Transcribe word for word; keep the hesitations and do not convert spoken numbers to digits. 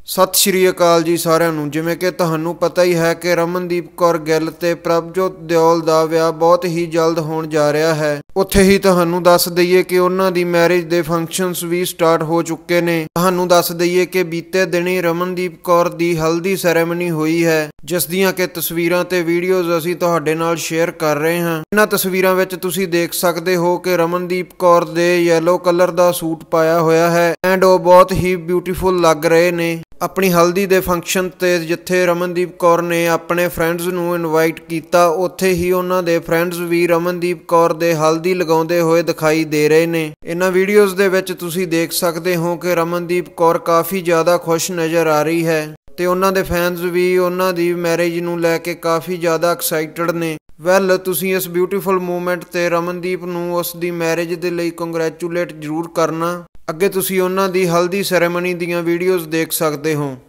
ਸਤਿ ਸ਼੍ਰੀ ਅਕਾਲ ਜੀ ਸਾਰਿਆਂ ਨੂੰ। ਜਿਵੇਂ ਕਿ ਤੁਹਾਨੂੰ ਪਤਾ ਹੀ ਹੈ ਕਿ ਰਮਨਦੀਪ ਕੌਰ ਗਿੱਲ ਤੇ ਪ੍ਰਭਜੋਤ ਦਿਓਲ ਦਾ ਵਿਆਹ ਬਹੁਤ ਹੀ ਜਲਦ ਹੋਣ ਜਾ ਰਿਹਾ ਹੈ। ਉੱਥੇ ਹੀ ਤੁਹਾਨੂੰ ਦੱਸ ਦਈਏ ਕਿ ਉਹਨਾਂ ਦੀ ਮੈਰਿਜ ਦੇ ਫੰਕਸ਼ਨਸ ਵੀ ਸਟਾਰਟ ਹੋ ਚੁੱਕੇ ਨੇ। ਤੁਹਾਨੂੰ ਦੱਸ ਦਈਏ ਕਿ ਬੀਤੇ ਦਿਨੀ ਰਮਨਦੀਪ ਕੌਰ ਦੀ ਹਲਦੀ ਸੈਰੇਮਨੀ ਹੋਈ ਹੈ, ਜਿਸ ਦੀਆਂ ਕਿ ਤਸਵੀਰਾਂ ਤੇ ਵੀਡੀਓਜ਼ ਅਸੀਂ ਤੁਹਾਡੇ ਨਾਲ ਸ਼ੇਅਰ ਕਰ ਰਹੇ ਹਾਂ। ਇਹਨਾਂ ਤਸਵੀਰਾਂ ਵਿੱਚ ਤੁਸੀਂ ਦੇਖ ਸਕਦੇ ਹੋ ਕਿ ਰਮਨਦੀਪ ਕੌਰ ਦੇ ਯੈਲੋ ਕਲਰ ਦਾ ਸੂਟ ਪਾਇਆ ਹੋਇਆ ਹੈ ਐਂਡ ਉਹ ਬਹੁਤ ਹੀ ਬਿਊਟੀਫੁਲ ਲੱਗ ਰਹੇ ਨੇ। ਆਪਣੀ ਹਲਦੀ ਦੇ ਫੰਕਸ਼ਨ ਤੇ ਜਿੱਥੇ ਰਮਨਦੀਪ ਕੌਰ ਨੇ ਆਪਣੇ ਫਰੈਂਡਸ ਨੂੰ ਇਨਵਾਈਟ ਕੀਤਾ, ਉੱਥੇ ਹੀ ਉਹਨਾਂ ਦੇ ਫਰੈਂਡਸ ਵੀ ਰਮਨਦੀਪ ਕੌਰ ਦੇ ਹਲਦੀ ਲਗਾਉਂਦੇ ਹੋਏ ਦਿਖਾਈ ਦੇ ਰਹੇ ਨੇ। ਇਹਨਾਂ ਵੀਡੀਓਜ਼ ਦੇ ਵਿੱਚ ਤੁਸੀਂ ਦੇਖ ਸਕਦੇ ਹੋ ਕਿ ਰਮਨਦੀਪ ਕੌਰ ਕਾਫੀ ਜ਼ਿਆਦਾ ਖੁਸ਼ ਨਜ਼ਰ ਆ ਰਹੀ ਹੈ ਤੇ ਉਹਨਾਂ ਦੇ ਫੈਨਸ ਵੀ ਉਹਨਾਂ ਦੀ ਮੈਰਿਜ ਨੂੰ ਲੈ ਕੇ ਕਾਫੀ ਜ਼ਿਆਦਾ ਐਕਸਾਈਟਡ ਨੇ। ਵੈਲ ਤੁਸੀਂ ਇਸ ਬਿਊਟੀਫੁਲ ਮੂਵਮੈਂਟ ਤੇ ਰਮਨਦੀਪ ਨੂੰ ਉਸ ਦੀ ਮੈਰਿਜ ਦੇ ਲਈ ਕੰਗ੍ਰੈਚੁਲੇਟ ਜ਼ਰੂਰ ਕਰਨਾ। ਅੱਗੇ ਤੁਸੀਂ ਉਹਨਾਂ ਦੀ ਹਲਦੀ ਸੈਰੇਮਨੀ ਦੀਆਂ ਵੀਡੀਓਜ਼ ਦੇਖ ਸਕਦੇ ਹੋ।